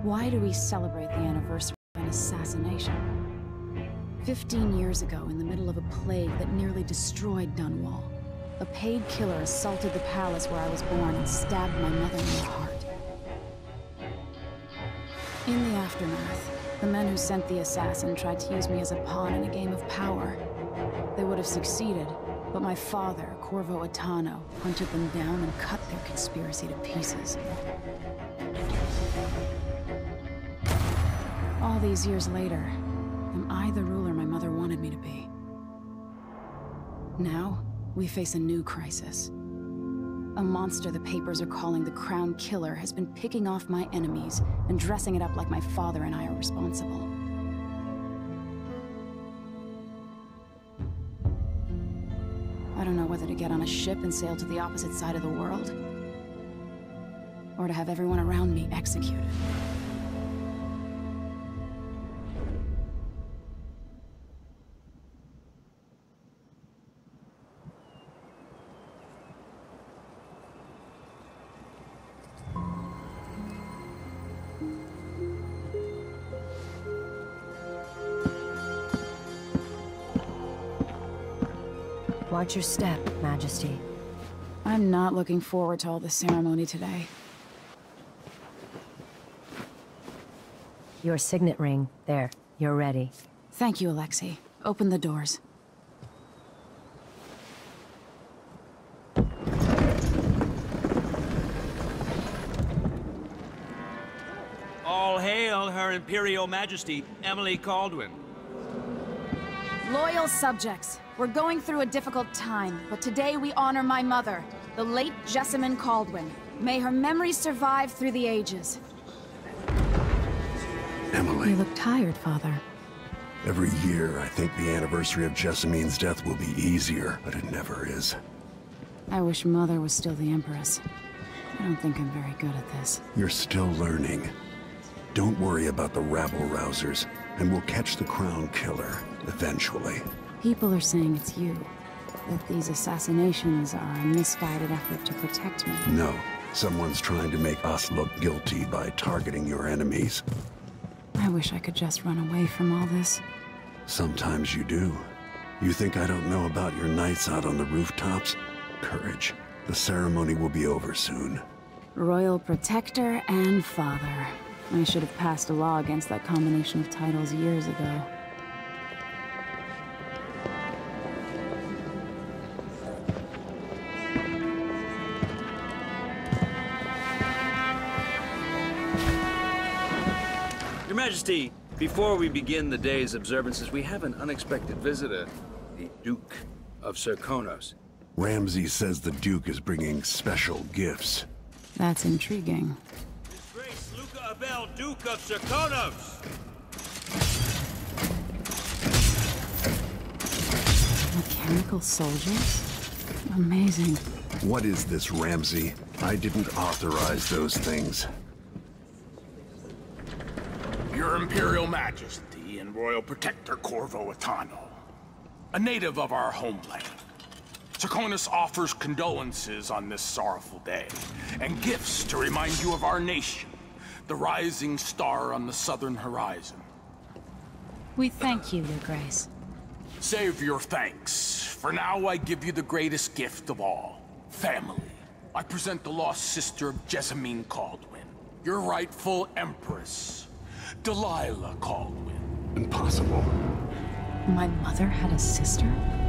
Why do we celebrate the anniversary of an assassination? 15 years ago, in the middle of a plague that nearly destroyed Dunwall, a paid killer assaulted the palace where I was born and stabbed my mother in the heart. In the aftermath, the men who sent the assassin tried to use me as a pawn in a game of power. They would have succeeded, but my father, Corvo Attano, hunted them down and cut their conspiracy to pieces. All these years later, am I the ruler my mother wanted me to be? Now, we face a new crisis. A monster the papers are calling the Crown Killer has been picking off my enemies and dressing it up like my father and I are responsible. I don't know whether to get on a ship and sail to the opposite side of the world, or to have everyone around me executed. Watch your step, Majesty. I'm not looking forward to all the ceremony today. Your signet ring. There. You're ready. Thank you, Alexei. Open the doors. All hail Her Imperial Majesty, Emily Kaldwin. Loyal subjects, we're going through a difficult time, but today we honor my mother, the late Jessamine Kaldwin. May her memory survive through the ages. Emily. You look tired, Father. Every year, I think the anniversary of Jessamine's death will be easier, but it never is. I wish Mother was still the Empress. I don't think I'm very good at this. You're still learning. Don't worry about the rabble-rousers, and we'll catch the Crown Killer, eventually. People are saying it's you. That these assassinations are a misguided effort to protect me. No. Someone's trying to make us look guilty by targeting your enemies. I wish I could just run away from all this. Sometimes you do. You think I don't know about your nights out on the rooftops? Courage. The ceremony will be over soon. Royal Protector and Father. I should have passed a law against that combination of titles years ago. Your Majesty, before we begin the day's observances, we have an unexpected visitor, the Duke of Serkonos. Ramsay says the Duke is bringing special gifts. That's intriguing. His Grace Luca Abel, Duke of Serkonos! Mechanical soldiers? Amazing. What is this, Ramsay? I didn't authorize those things. Your Imperial Majesty and Royal Protector Corvo Attano, a native of our homeland. Serkonos offers condolences on this sorrowful day, and gifts to remind you of our nation, the rising star on the southern horizon. We thank you, Your Grace. Save your thanks. For now, I give you the greatest gift of all, family. I present the lost sister of Jessamine Kaldwin, your rightful Empress, Delilah Kaldwin. Impossible. My mother had a sister?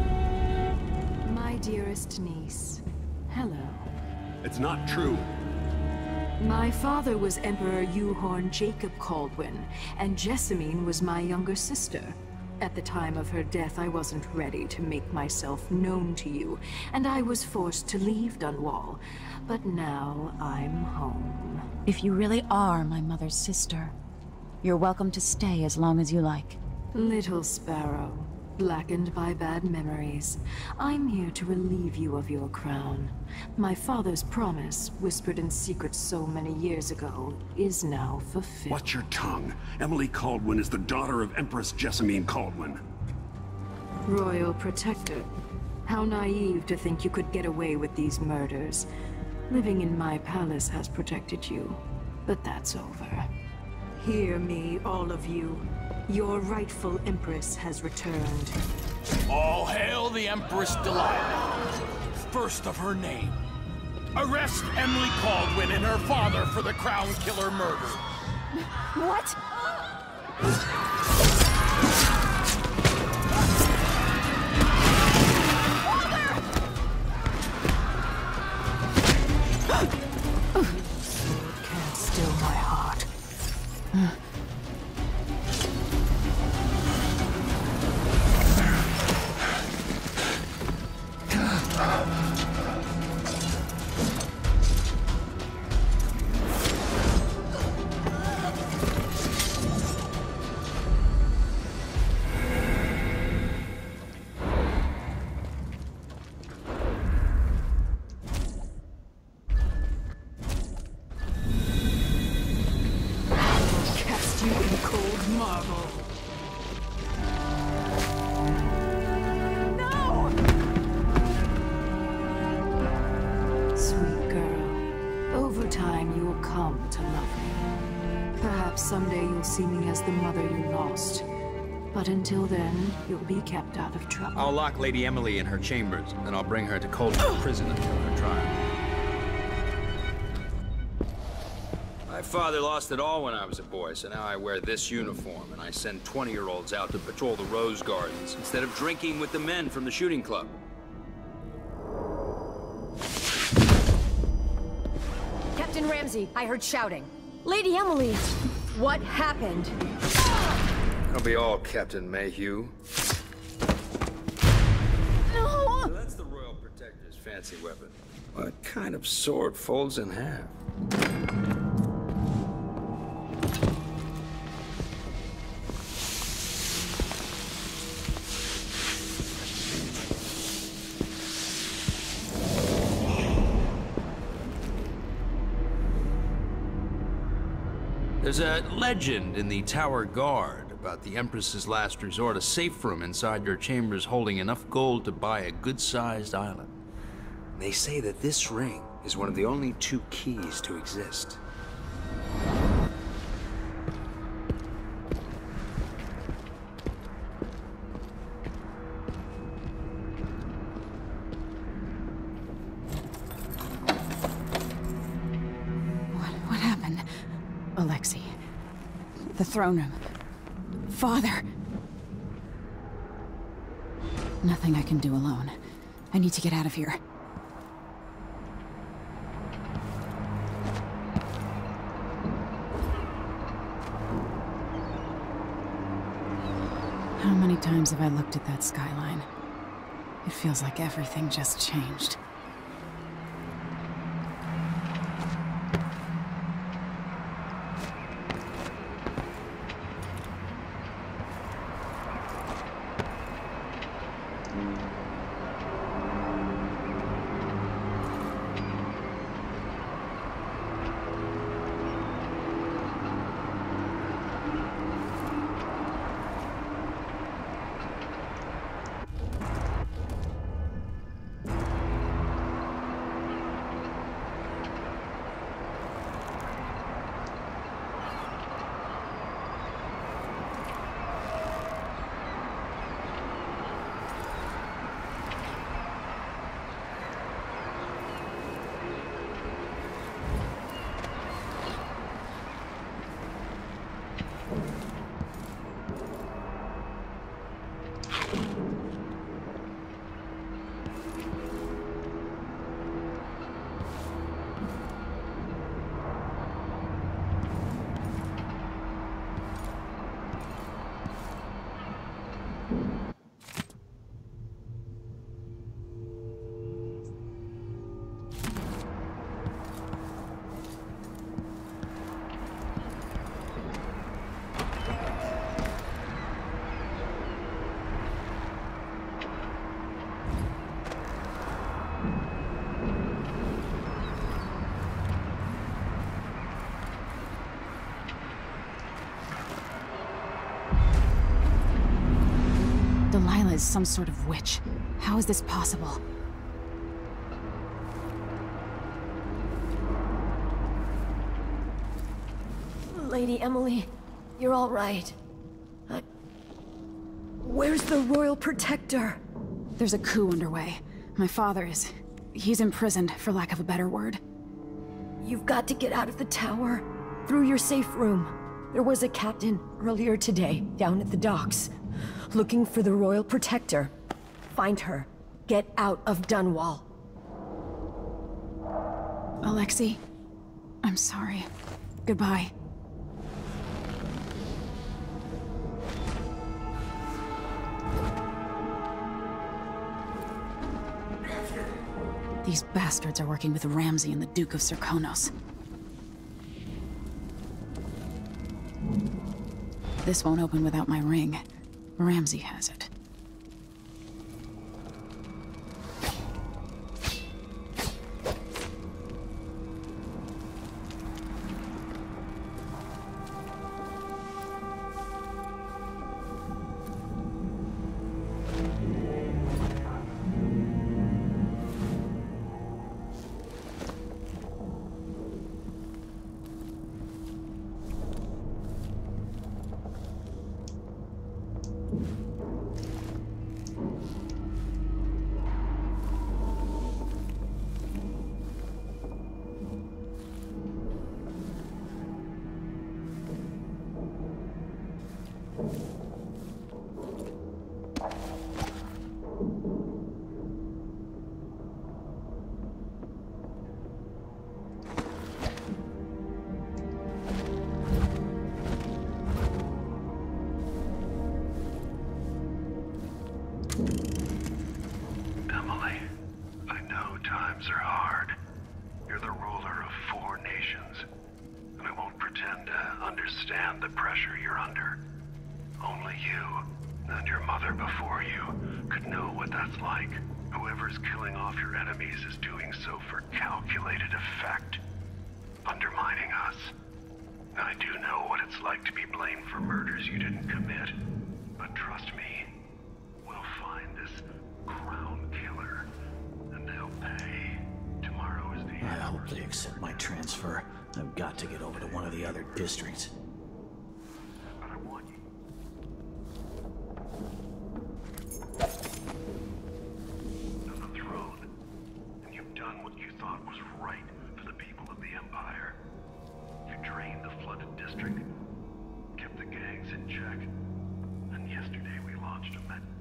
My dearest niece, hello. It's not true. My father was Emperor Yuhorn Jacob Kaldwin, and Jessamine was my younger sister. At the time of her death, I wasn't ready to make myself known to you, and I was forced to leave Dunwall. But now I'm home. If you really are my mother's sister, you're welcome to stay as long as you like. Little Sparrow, blackened by bad memories, I'm here to relieve you of your crown. My father's promise, whispered in secret so many years ago, is now fulfilled. Watch your tongue. Emily Kaldwin is the daughter of Empress Jessamine Kaldwin. Royal Protector, how naive to think you could get away with these murders. Living in my palace has protected you, but that's over. Hear me, all of you. Your rightful Empress has returned. All hail the Empress Delilah, first of her name. Arrest Emily Kaldwin and her father for the Crown Killer murder. What? Can't still my heart. Cast you in cold marble. Sweet girl, over time you will come to love me. Perhaps someday you'll see me as the mother you lost. But until then, you'll be kept out of trouble. I'll lock Lady Emily in her chambers, and I'll bring her to Coldwood Prison until her trial. My father lost it all when I was a boy, so now I wear this uniform, and I send 20-year-olds out to patrol the Rose Gardens instead of drinking with the men from the shooting club. Captain Ramsey, I heard shouting. Lady Emily, what happened? That'll be all, Captain Mayhew. No! So that's the Royal Protector's fancy weapon. What kind of sword folds in half? There's a legend in the Tower Guard about the Empress's last resort, a safe room inside your chambers holding enough gold to buy a good-sized island. They say that this ring is one of the only 2 keys to exist. What happened? Alexei. The throne room. Father! Nothing I can do alone. I need to get out of here. How many times have I looked at that skyline? It feels like everything just changed. Delilah is some sort of witch. How is this possible? Lady Emily, you're all right. Where's the Royal Protector? There's a coup underway. My father is... he's imprisoned, for lack of a better word. You've got to get out of the tower. Through your safe room. There was a captain earlier today, down at the docks. Looking for the Royal Protector. Find her. Get out of Dunwall. Alexei, I'm sorry. Goodbye. These bastards are working with Ramsey and the Duke of Serkonos. This won't open without my ring. Ramsey has it. Emily, I know times are hard. You're the ruler of 4 nations, and I won't pretend to understand the pressure you're under. Only you, and your mother before you, could know what that's like. Whoever's killing off your enemies is doing so for calculated effect, undermining us. I do know what it's like to be blamed for murders you didn't commit, but trust me, we'll find this crown killer, and they'll pay. Tomorrow is the I hope they accept my transfer. I've got to get over to one of the other districts. But I want you. To the throne, and you've done what you thought was right for the people of the Empire. You drained the flooded district, kept the gangs in check, and yesterday we launched a met.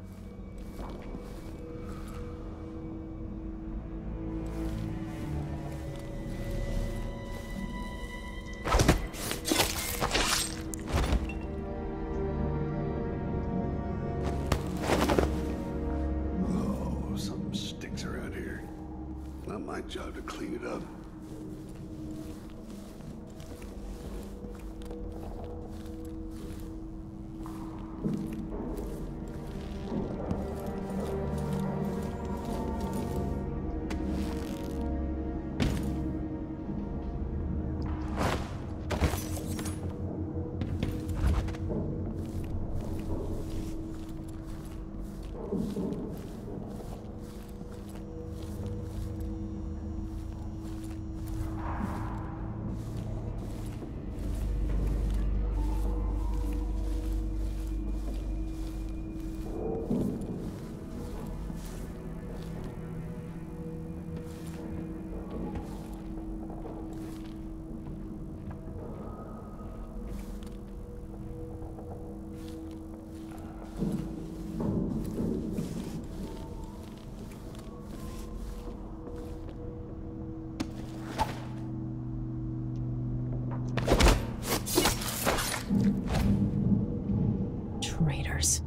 Oh, something stinks around here. Not my job to clean it up. Traitors.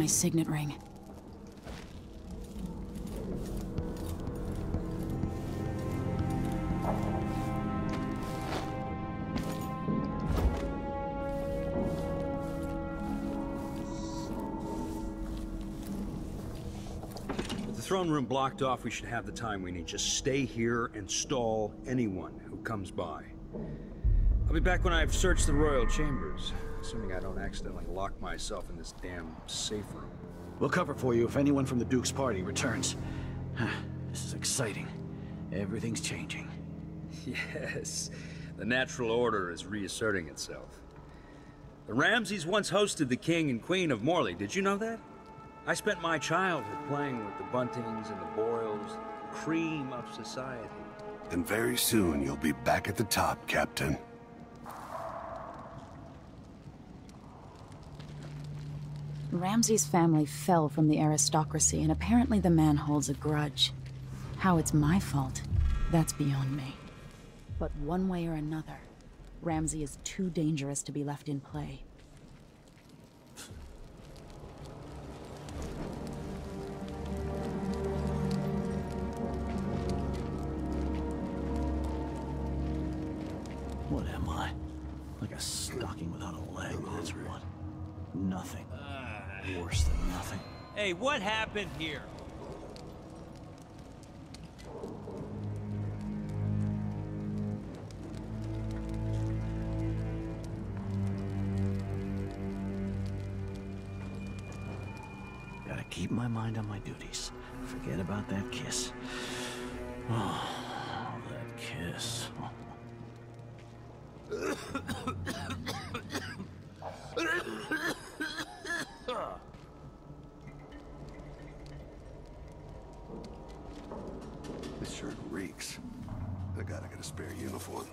my signet ring. With the throne room blocked off, we should have the time we need. Just stay here and stall anyone who comes by. I'll be back when I've searched the royal chambers, assuming I don't accidentally lock myself in this damn safe room. We'll cover for you if anyone from the Duke's party returns. This is exciting. Everything's changing. Yes, the natural order is reasserting itself. The Ramseys once hosted the King and Queen of Morley. Did you know that? I spent my childhood playing with the Buntings and the Boyles, the cream of society. And very soon you'll be back at the top, Captain. Ramsay's family fell from the aristocracy, and apparently the man holds a grudge. How it's my fault, that's beyond me. But one way or another, Ramsay is too dangerous to be left in play. What am I? Like a stocking without a leg, that's what. Nothing. Worse than nothing. Hey, what happened here? Gotta keep my mind on my duties. Forget about that kiss. Oh, that kiss. This shirt reeks. I gotta get a spare uniform.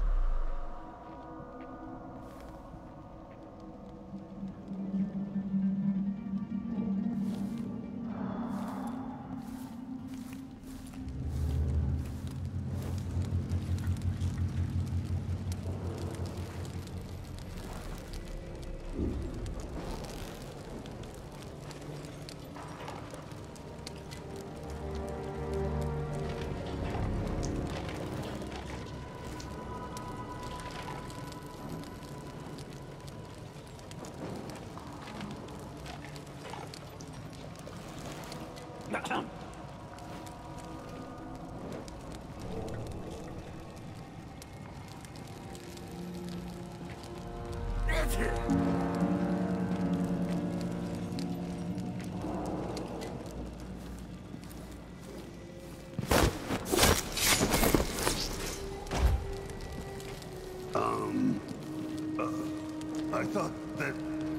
I thought that...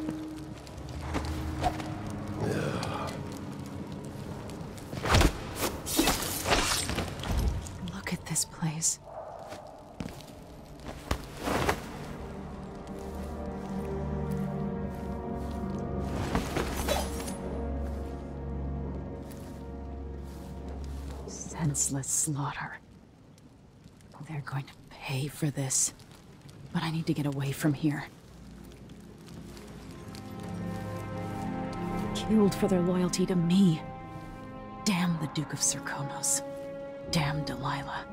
Look at this place. Senseless slaughter. They're going to pay for this. But I need to get away from here. Killed for their loyalty to me. Damn the Duke of Serkonos. Damn Delilah.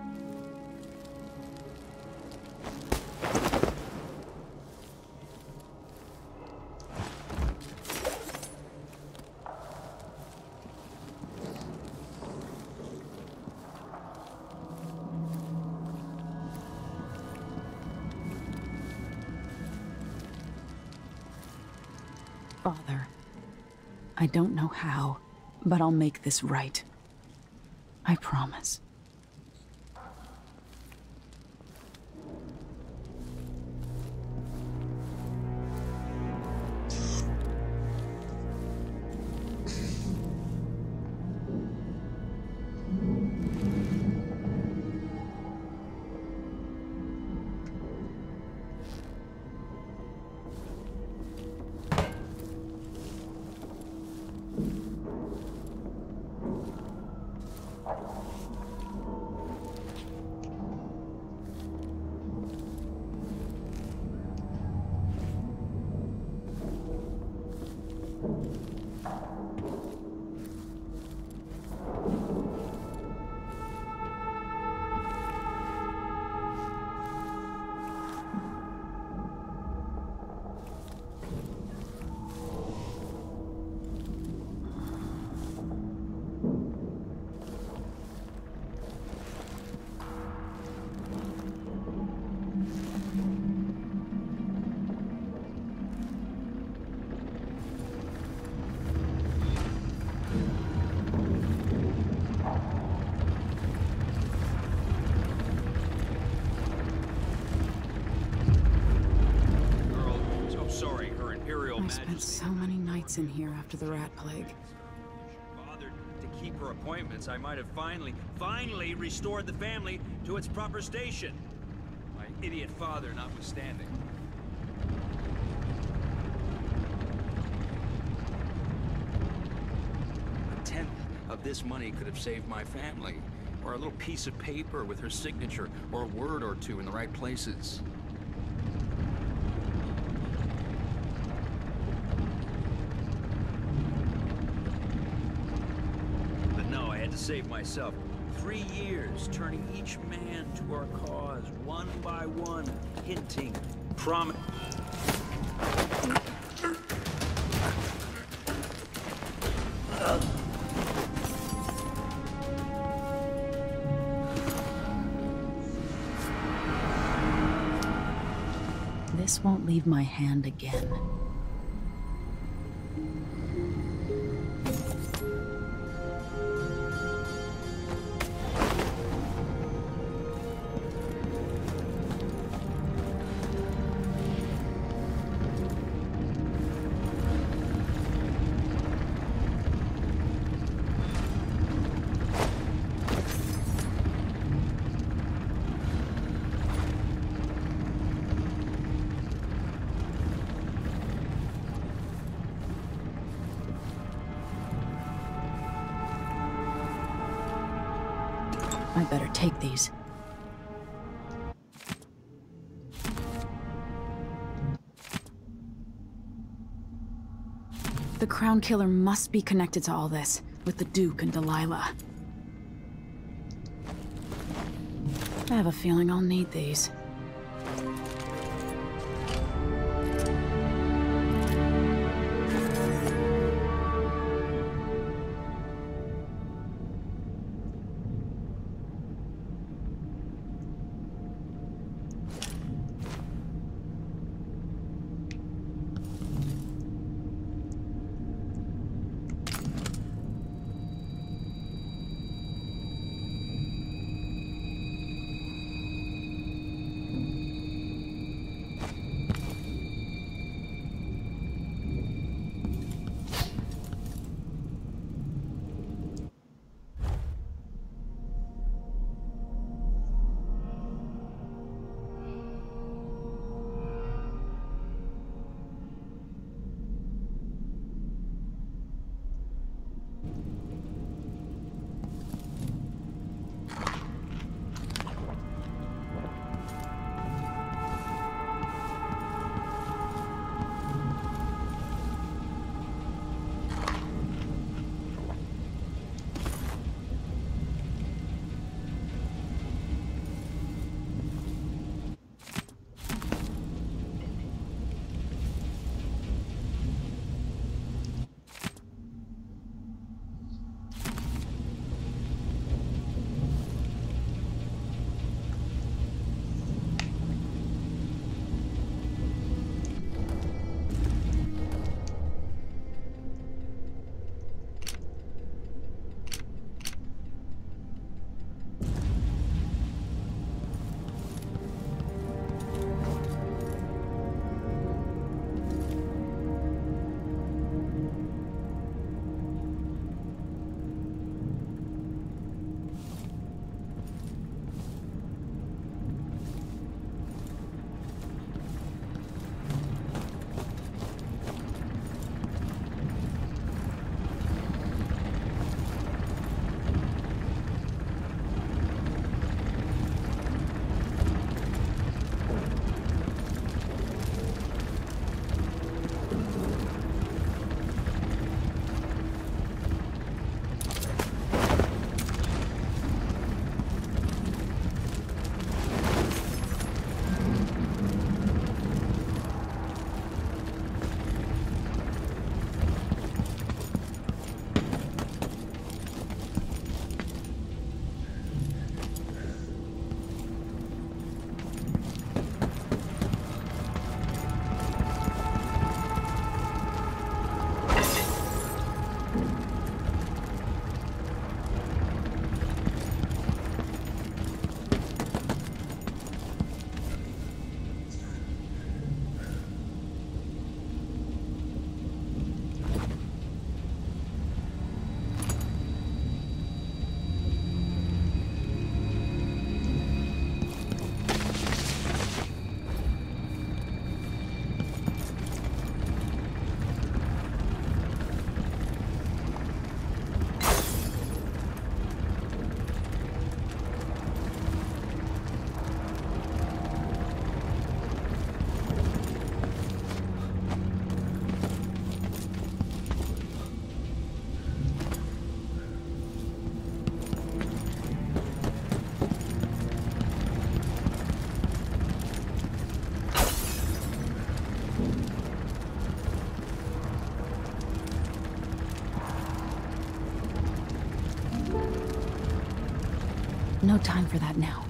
Father, I don't know how, but I'll make this right. I promise. I spent so many nights in here after the rat plague. Bothered to keep her appointments, I might have finally restored the family to its proper station. My idiot father notwithstanding. A tenth of this money could have saved my family, or a little piece of paper with her signature, or a word or two in the right places. Save myself. 3 years turning each man to our cause, one by one, hinting, promise. This won't leave my hand again. I better take these. The Crown Killer must be connected to all this, with the Duke and Delilah. I have a feeling I'll need these. No time for that now.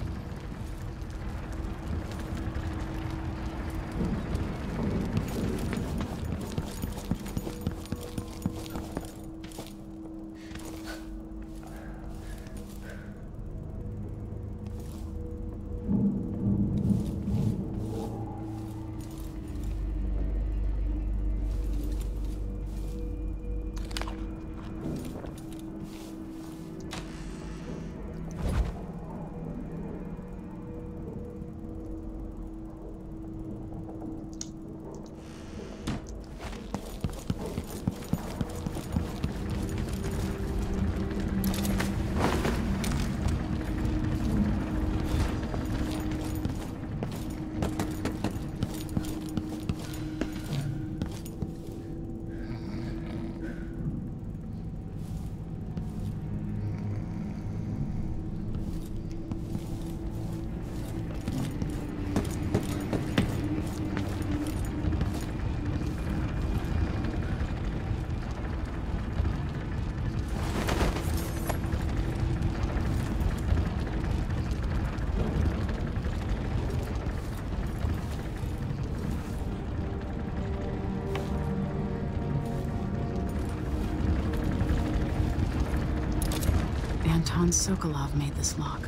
Anton Sokolov made this lock.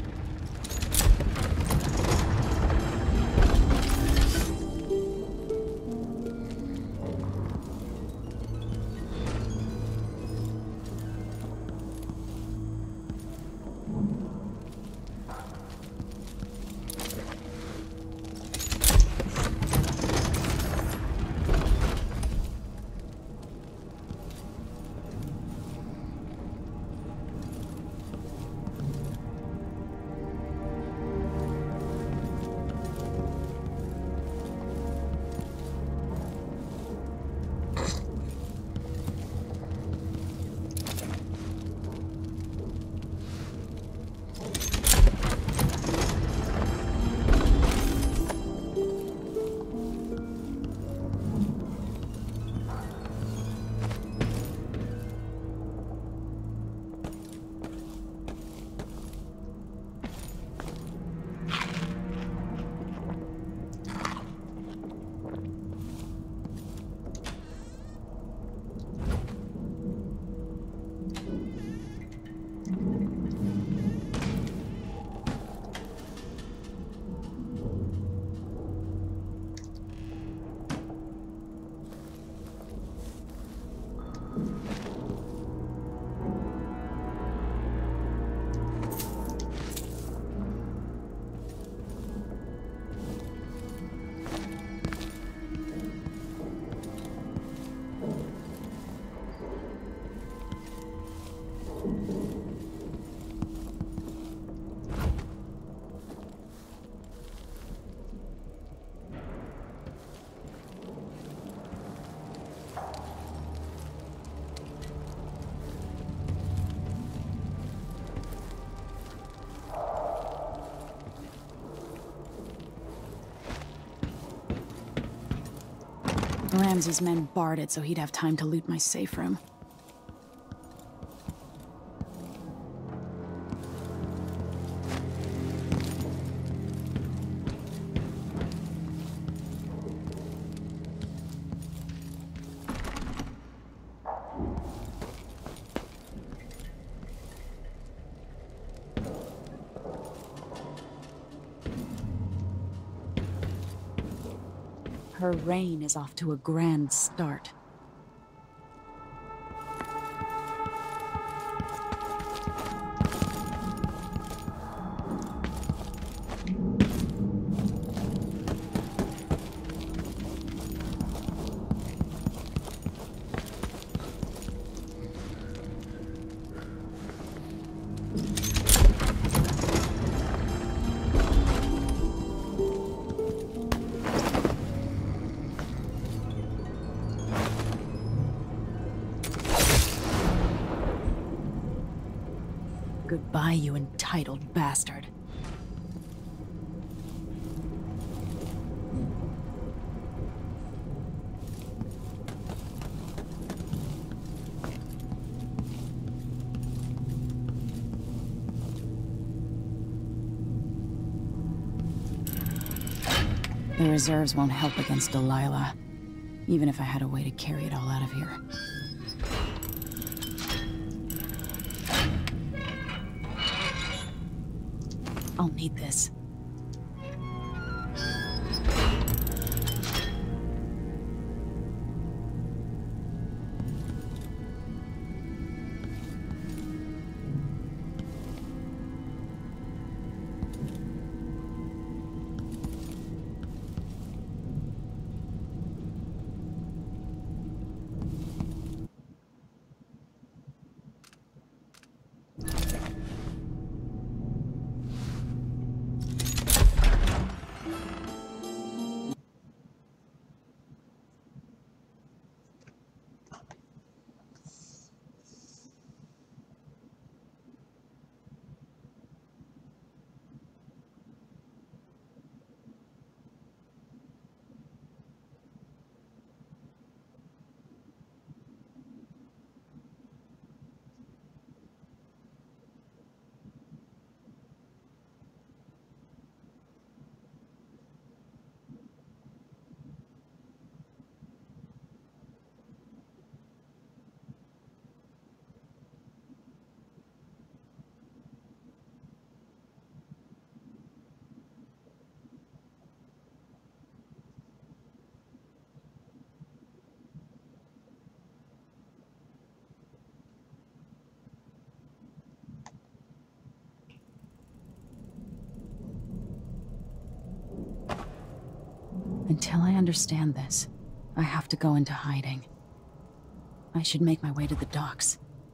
Ramsey's men barred it so he'd have time to loot my safe room. Her reign is off to a grand start. Goodbye, you entitled bastard. The reserves won't help against Delilah, even if I had a way to carry it all out of here. I'll need this. Until I understand this, I have to go into hiding. I should make my way to the docks.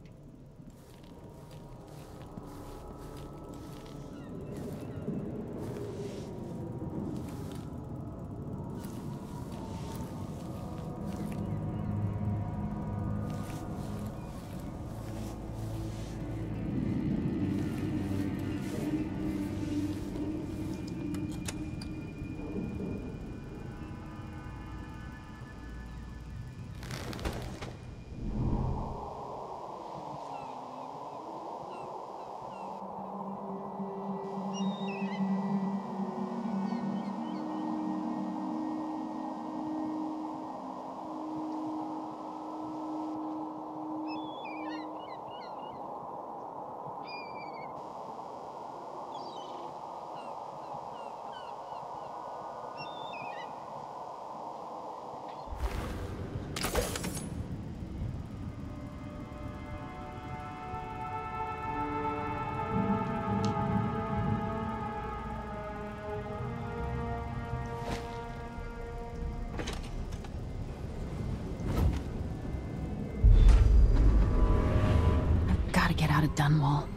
Get out of Dunwall.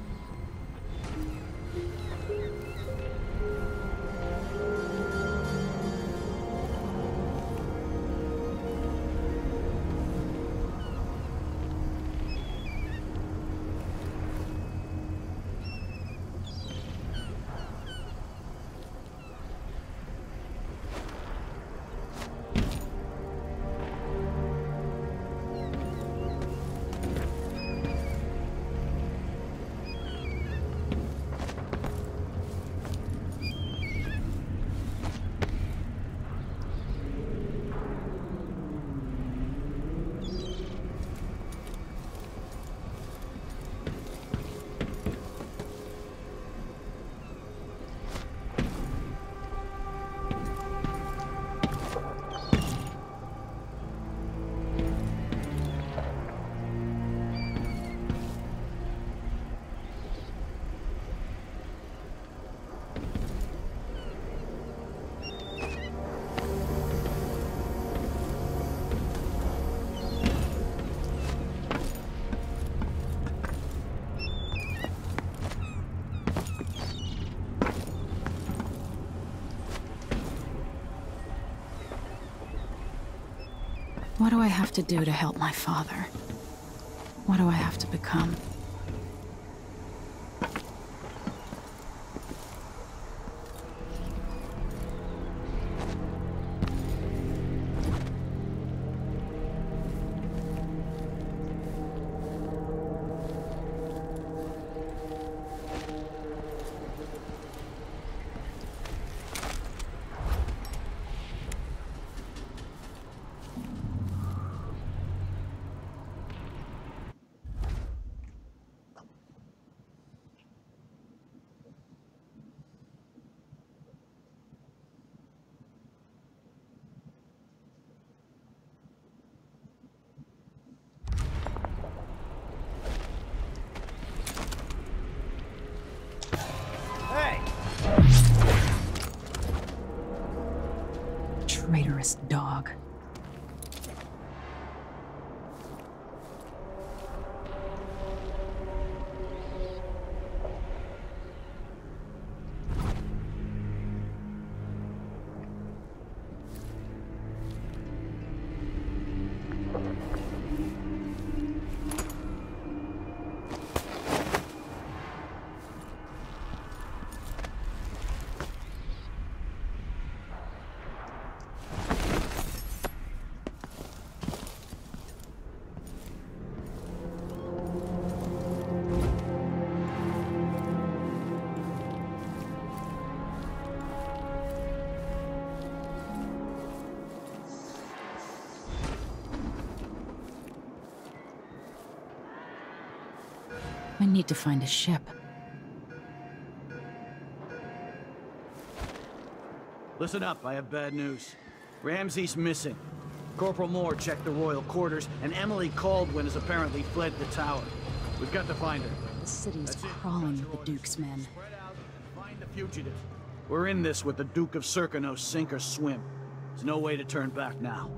What do I have to do to help my father? What do I have to become? Traitorous dog. I need to find a ship. Listen up, I have bad news. Ramsey's missing. Corporal Moore checked the royal quarters, and Emily Caldwin has apparently fled the tower. We've got to find her. The city's crawling with the Duke's men. Spread out and find the fugitive. We're in this with the Duke of Serkonos, sink or swim. There's no way to turn back now.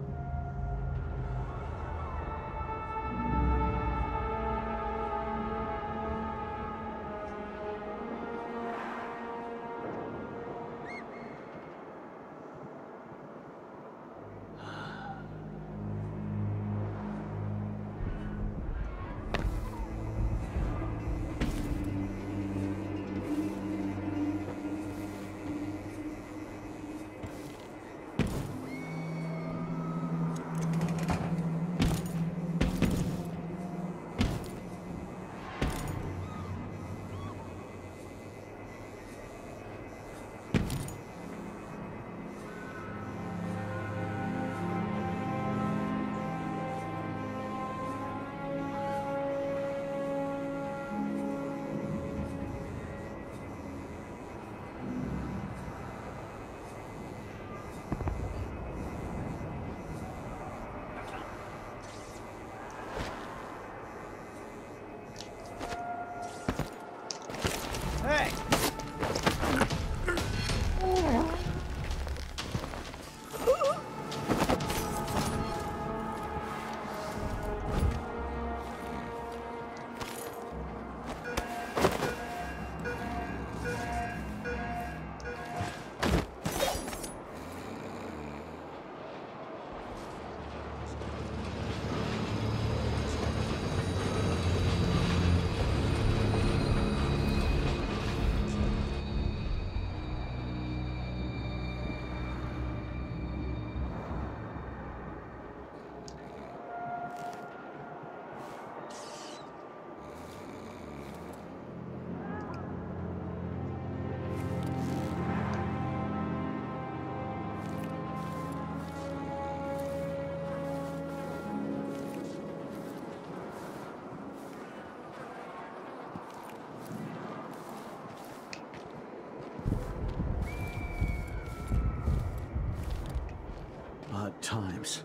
Times.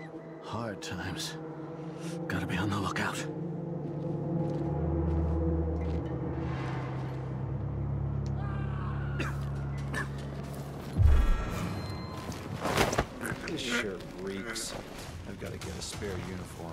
Hard times. Gotta be on the lookout. This shirt reeks. I've got to get a spare uniform.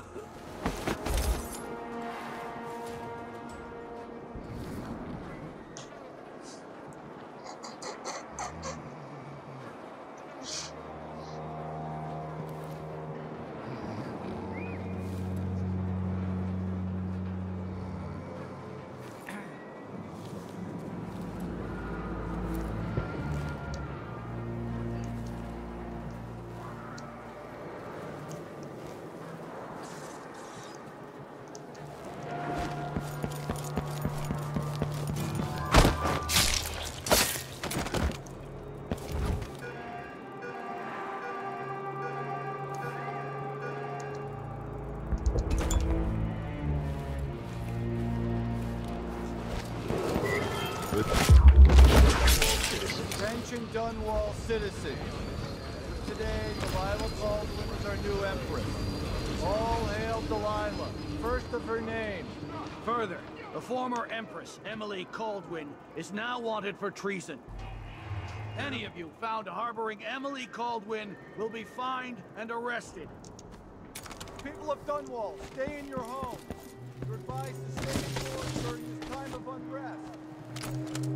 Attention Dunwall citizens. Today, Delilah Caldwin is our new empress. All hail Delilah, first of her name. Further, the former empress, Emily Caldwin, is now wanted for treason. Any of you found harboring Emily Kaldwin will be fined and arrested. People of Dunwall, stay in your homes. You're advised to stay indoors during this time of unrest.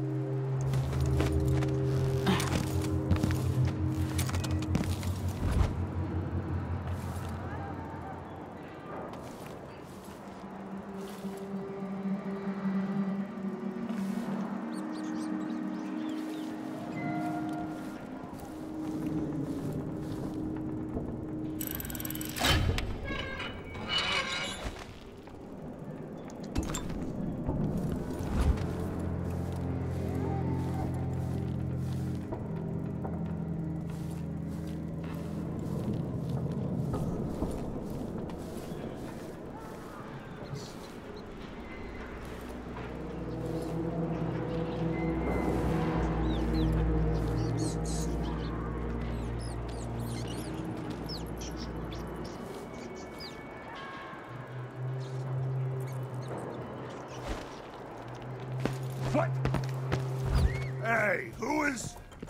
What? Hey, who is...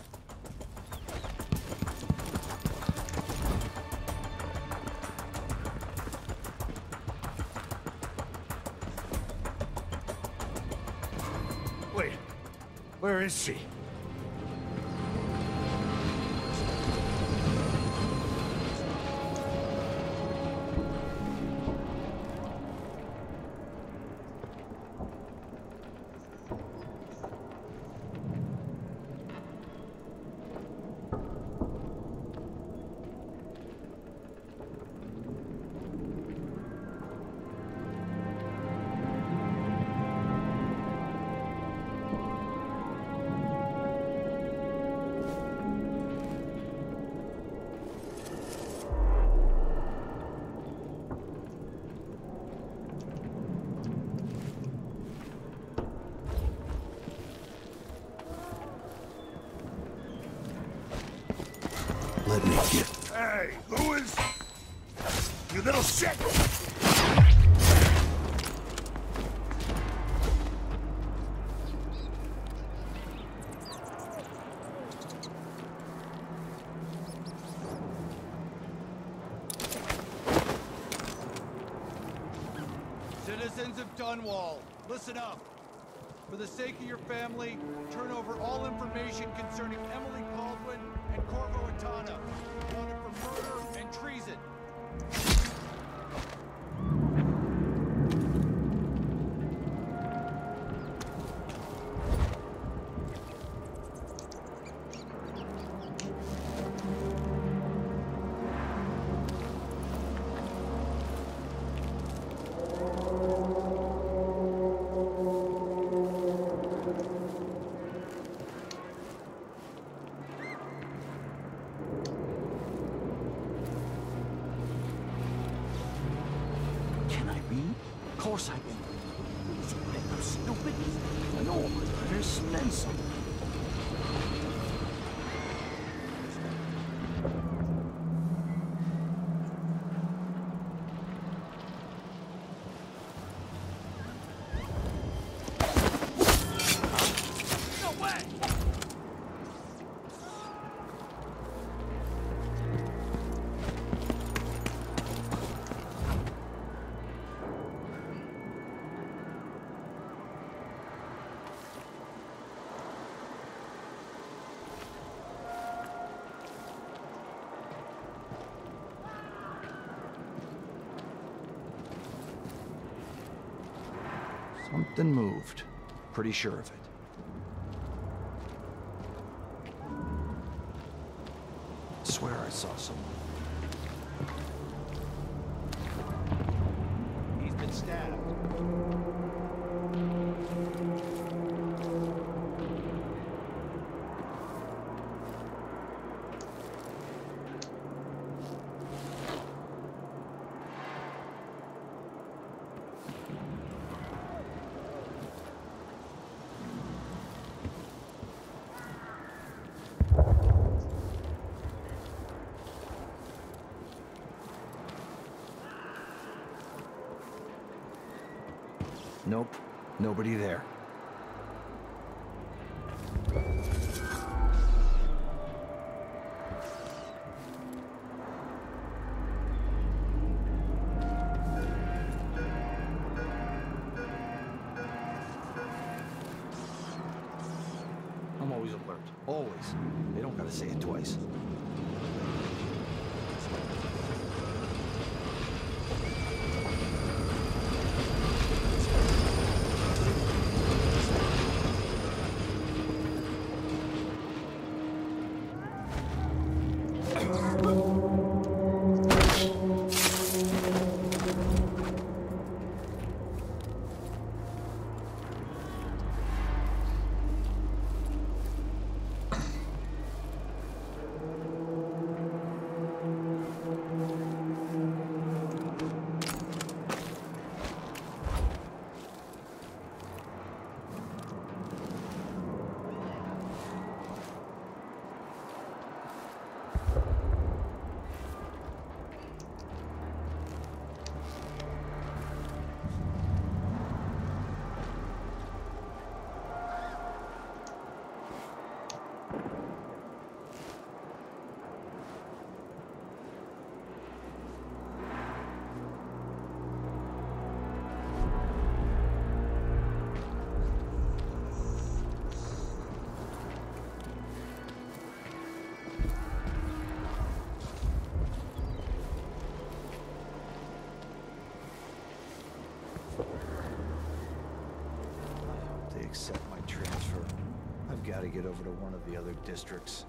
Wait, where is she? Let me get... Hey, who is... You little shit! Citizens of Dunwall, listen up. For the sake of your family, turn over all information concerning Emily Kaldwin and Corvo Attano, wanted for murder and treason. Of course I can. So I'm stupid? No, there's Spencer. No way! Something moved. Pretty sure of it. Swear I saw someone. He's been stabbed. Nope, nobody there. Always. They don't gotta say it twice. Accept my transfer. I've got to get over to one of the other districts.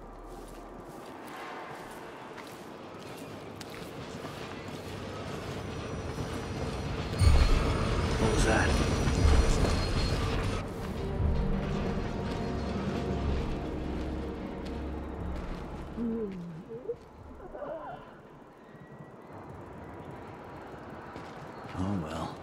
What was that? Oh well.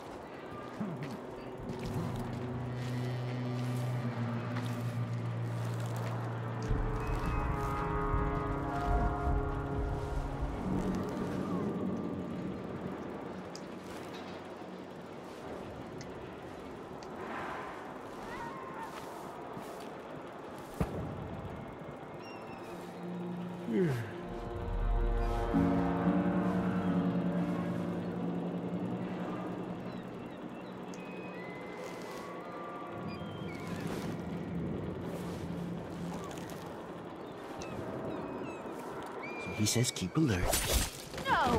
He says keep alert. No!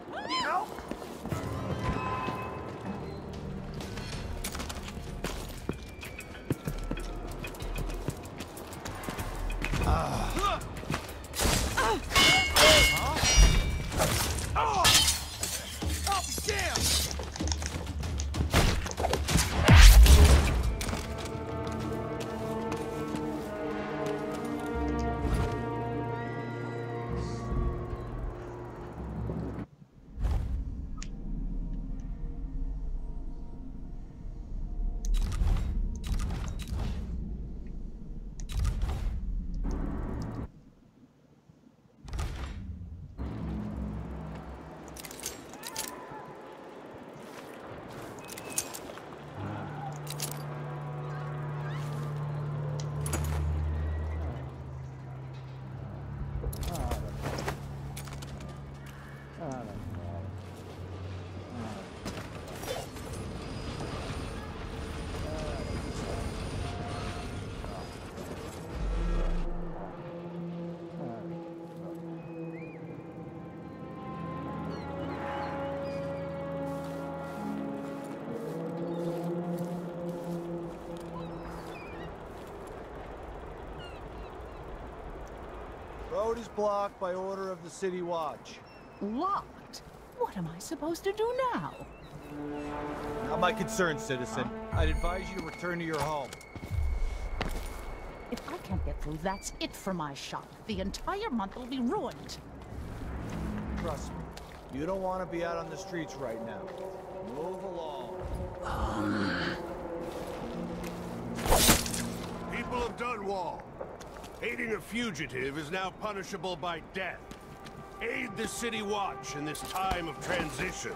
Road is blocked by order of the City Watch. Locked? What am I supposed to do now? Not my concern, citizen. I'd advise you to return to your home. If I can't get through, that's it for my shop. The entire month will be ruined. Trust me, you don't want to be out on the streets right now. Move along. People of Dunwall, aiding a fugitive is now punishable by death. Aid the City Watch in this time of transition.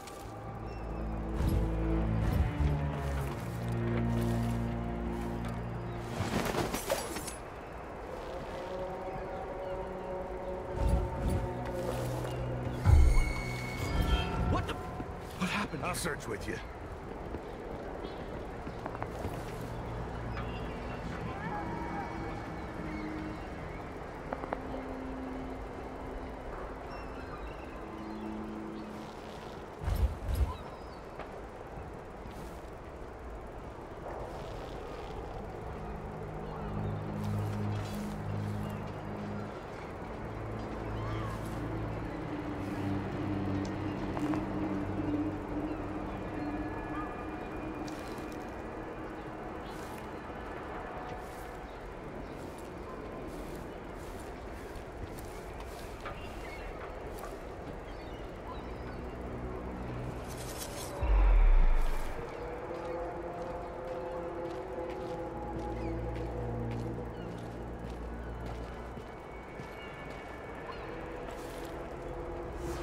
What happened? I'll search with you.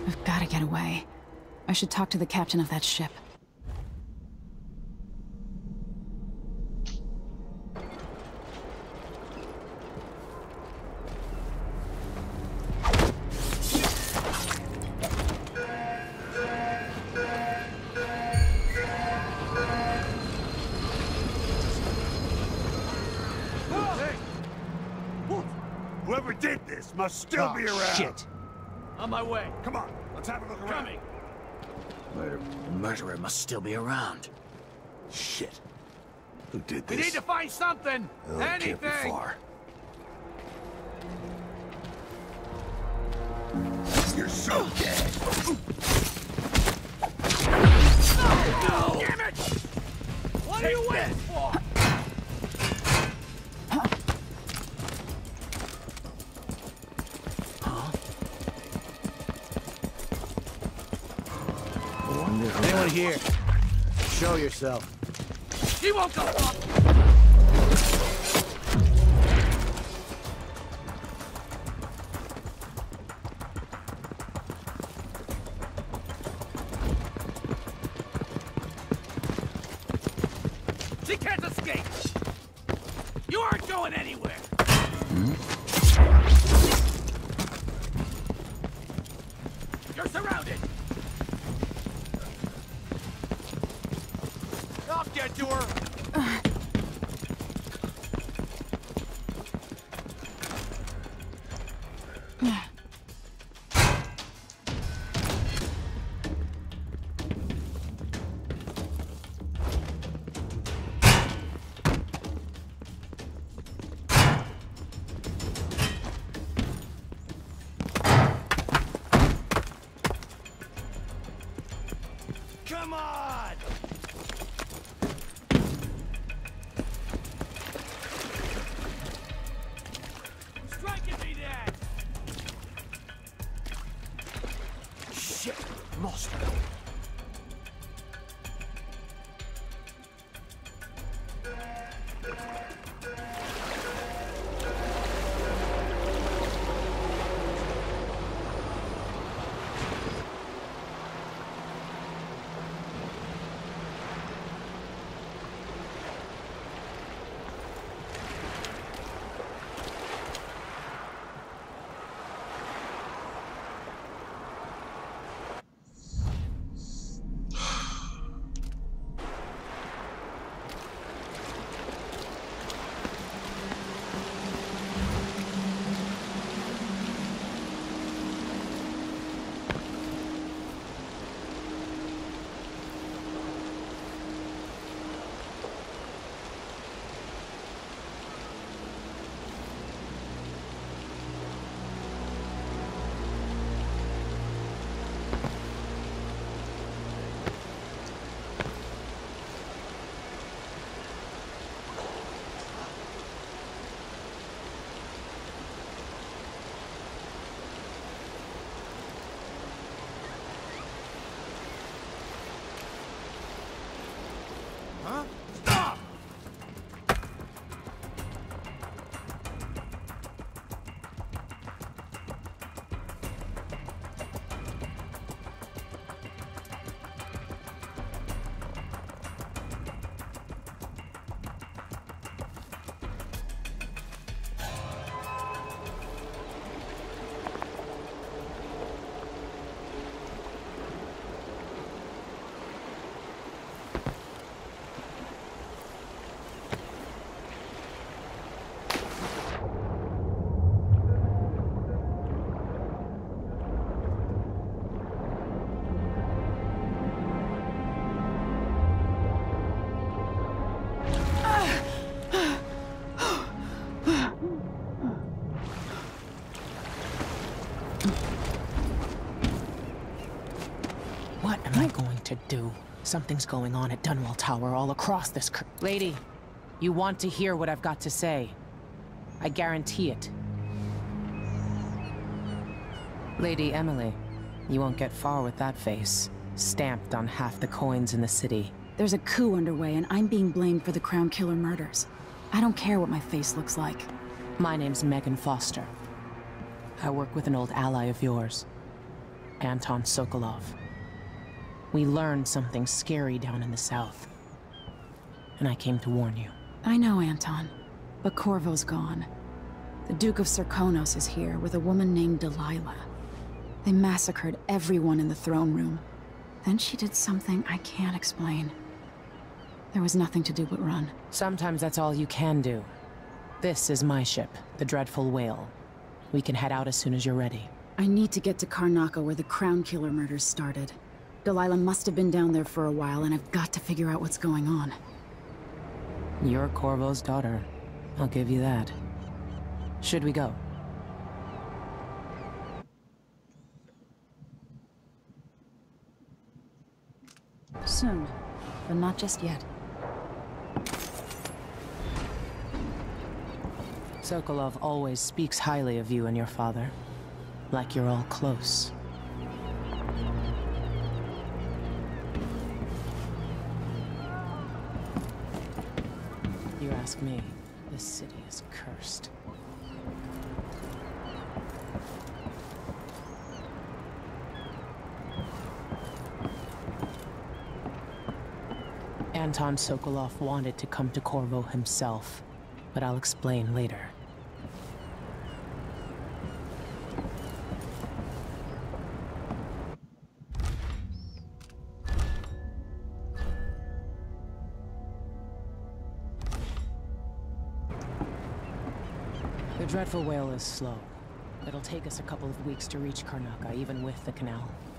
I've got to get away. I should talk to the captain of that ship. Whoever did this must still be around. Shit. On my way. Come on, let's have a look around. Coming. Murderer must still be around. Shit. Who did We this? need to find something. Oh, it Anything. can't be far. You're so dead. No! Damn it! What are you waiting for? Anyone here? Show yourself. He won't go up! She can't escape! You aren't going anywhere! You're surrounded! I'll get to her! Come on! Striking me dead! Shit! Lost her. Huh? Stop! What am I going to do? Something's going on at Dunwall Tower all across this Lady, you want to hear what I've got to say. I guarantee it. Lady Emily, you won't get far with that face. Stamped on half the coins in the city. There's a coup underway and I'm being blamed for the Crown Killer murders. I don't care what my face looks like. My name's Megan Foster. I work with an old ally of yours. Anton Sokolov. We learned something scary down in the south. And I came to warn you. I know, Anton. But Corvo's gone. The Duke of Serkonos is here with a woman named Delilah. They massacred everyone in the throne room. Then she did something I can't explain. There was nothing to do but run. Sometimes that's all you can do. This is my ship, the Dreadful Whale. We can head out as soon as you're ready. I need to get to Karnaca where the Crown Killer murders started. Delilah must have been down there for a while, and I've got to figure out what's going on. You're Corvo's daughter. I'll give you that. Should we go? Soon, but not just yet. Sokolov always speaks highly of you and your father. Like you're all close. You ask me, this city is cursed. Anton Sokolov wanted to come to Corvo himself, but I'll explain later. The Dreadful Whale is slow. It'll take us a couple of weeks to reach Karnaca, even with the canal.